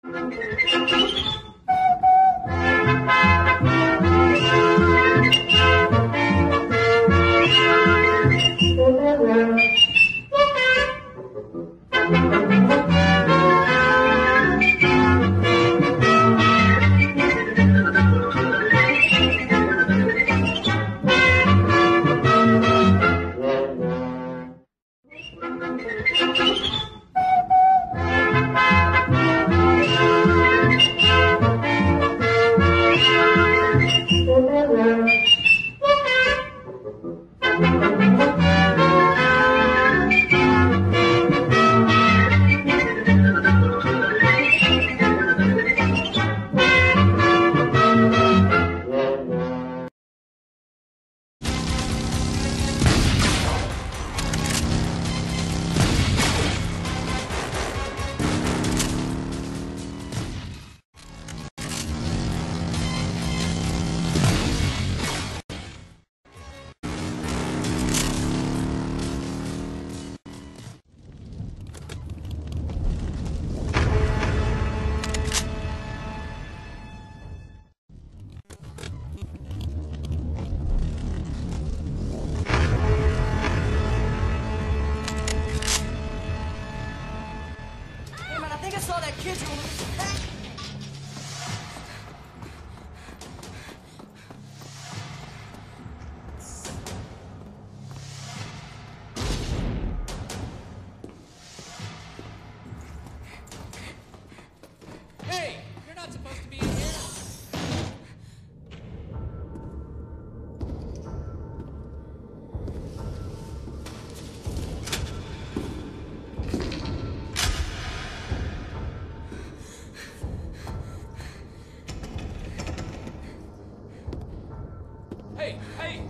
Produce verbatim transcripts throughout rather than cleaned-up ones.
Hey, hey!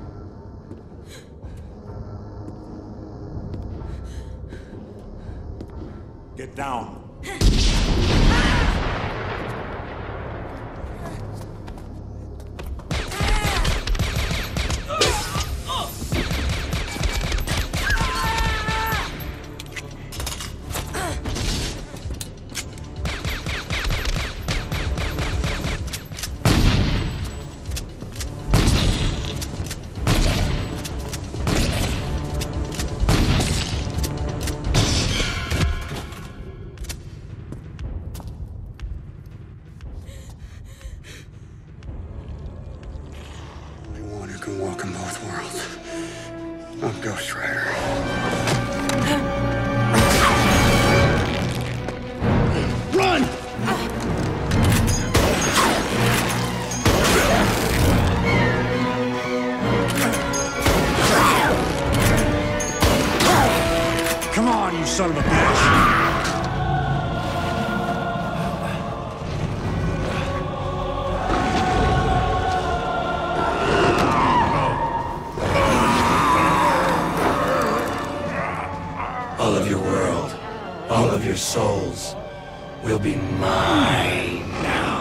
Get down. Can walk in both worlds. I'm Ghost Rider. Run! Come on, you son of a bitch! All of your world, all of your souls will be mine now.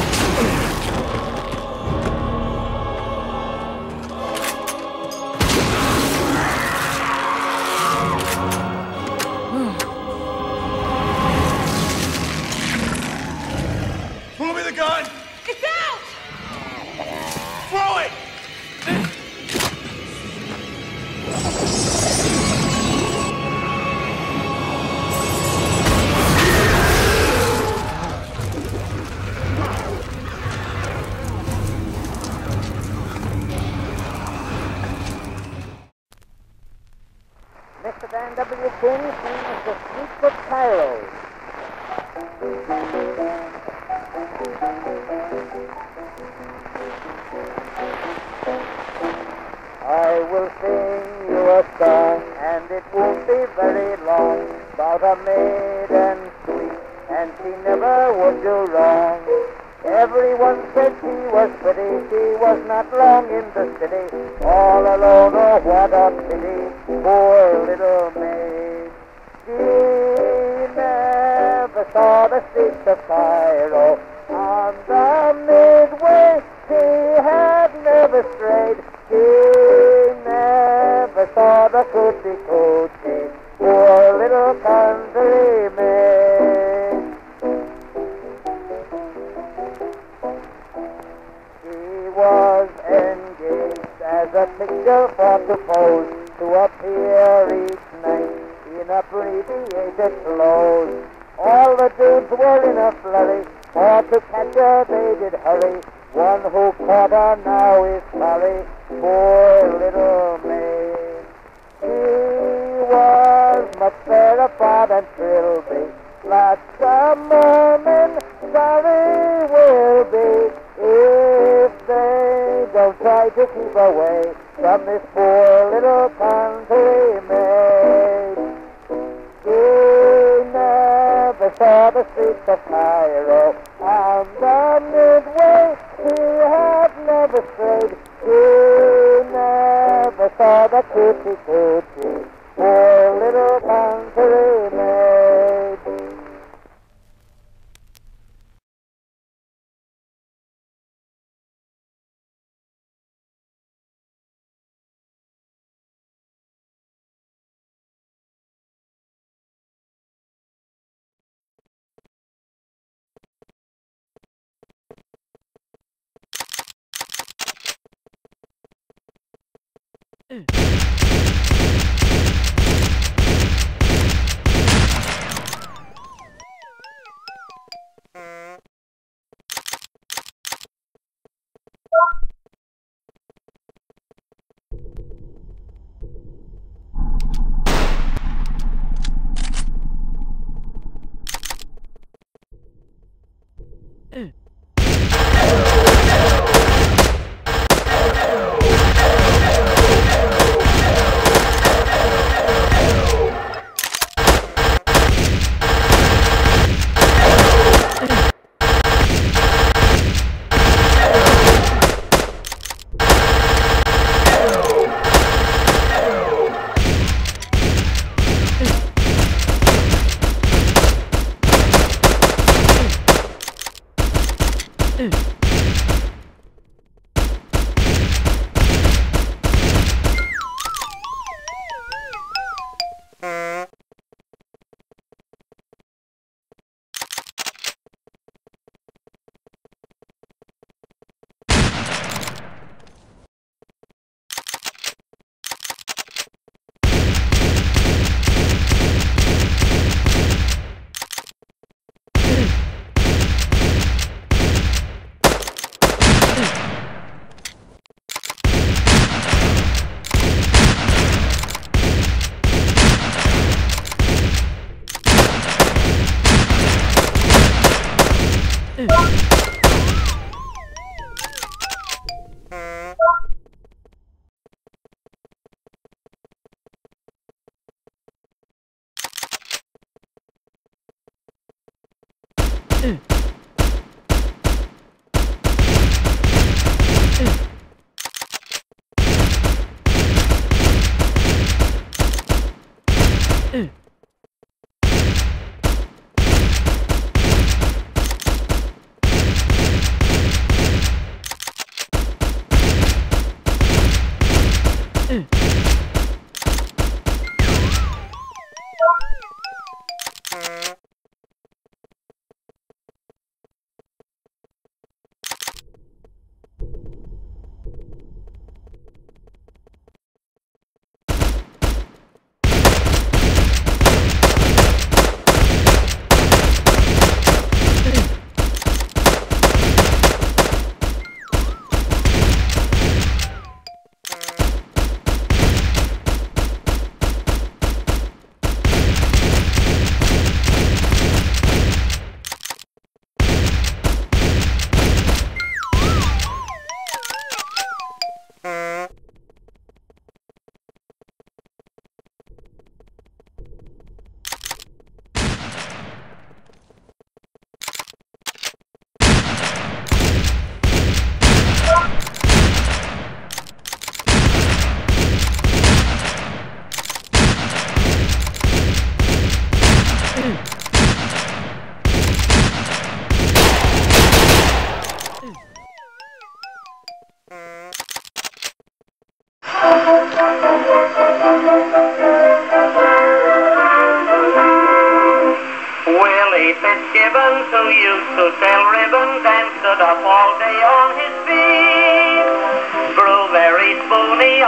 Throw me the gun! It's out! Throw it! Mister Dan W. King sings The Secret Carols. I will sing you a song, and it won't be very long, about a maiden sweet, and she never would do wrong. Everyone said she was pretty, she was not long in the city, all alone, oh what a pity, poor little maid. She never saw the streets of Cairo, on the midway she had never strayed, she never saw the cootie cootie, poor little country maid. a picture for to pose, to appear each night in abbreviated clothes. All the dudes were in a flurry, for to catch her they did hurry. One who caught her now is sorry, poor little maid. She was much fairer far than Trilby, like a merman, sorry will be if they don't try to keep away from this poor little country maid. She never saw the streets of Cairo, and the midway she had never strayed. She never saw the coochie coochie, poor little country maid. Willie Fitzgibbons, who used to sell ribbons and stood up all day on his feet, grew very spoony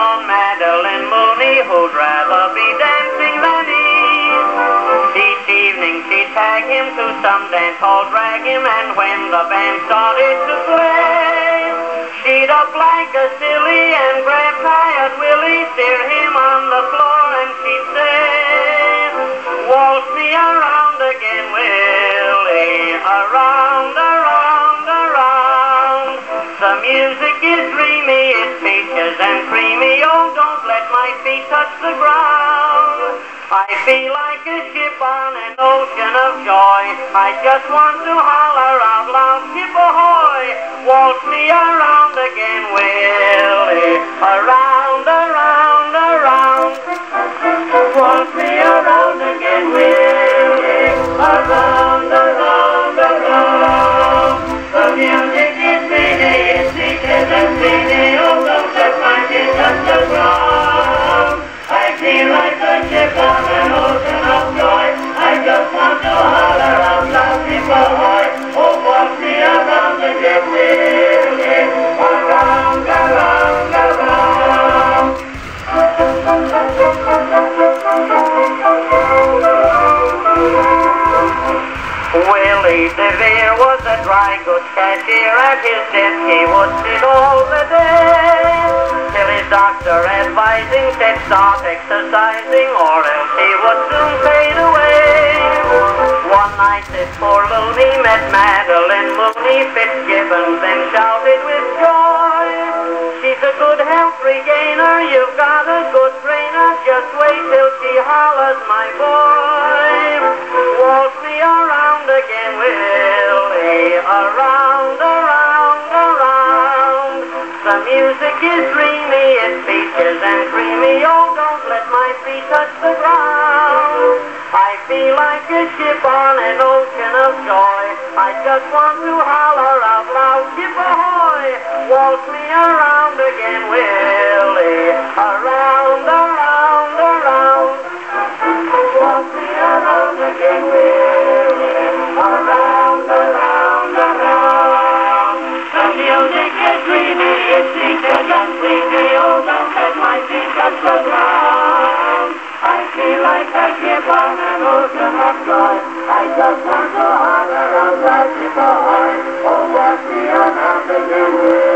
to some dance hall, drag him, and when the band started to play, she'd up like a silly and grab tired Willie, steer him on the floor, and she'd say, waltz me around again, Willie, around, around, around. The music is dreamy, it's peaches and creamy, oh, don't let my feet touch the ground. I feel like a ship on an ocean of joy, I just want to holler out loud, ship ahoy, waltz me around again, Willie, around, around, around. Waltz me around again, Willie, around, around, around. The music is pretty, it's peaches and creamy, oh, don't let my feet touch the ground. I feel like a ship on an ocean of joy, I just want to holler out loud, ship ahoy, oh, waltz me around again, Willie, around, around, around. Willie DeVere was a dry goods cashier. At his desk he would sit all the day, till his doctor advising said start exercising or else he would soon fade away. One night this poor loony met Madeline Mooney Fitzgibbons, then shouted with joy, she's a good health regainer, you've got a good trainer, just wait till she hollers, my boy. Waltz me around again, Willie, around, around, around. The music is dreamy, it's peaches and creamy, oh, don't let my feet touch the ground. I feel like a ship on an ocean of joy, I just want to holler out loud, ship ahoy, waltz me around again, Willie, around, around, around. Waltz me around again, Willie, around, around, around. The music is dreamy, it's peaches and creamy, oh, don't let my feet touch the ground. I feel like a ship on an ocean of joy, I just want to holler out loud, ship ahoy, oh, waltz me around again, Willie.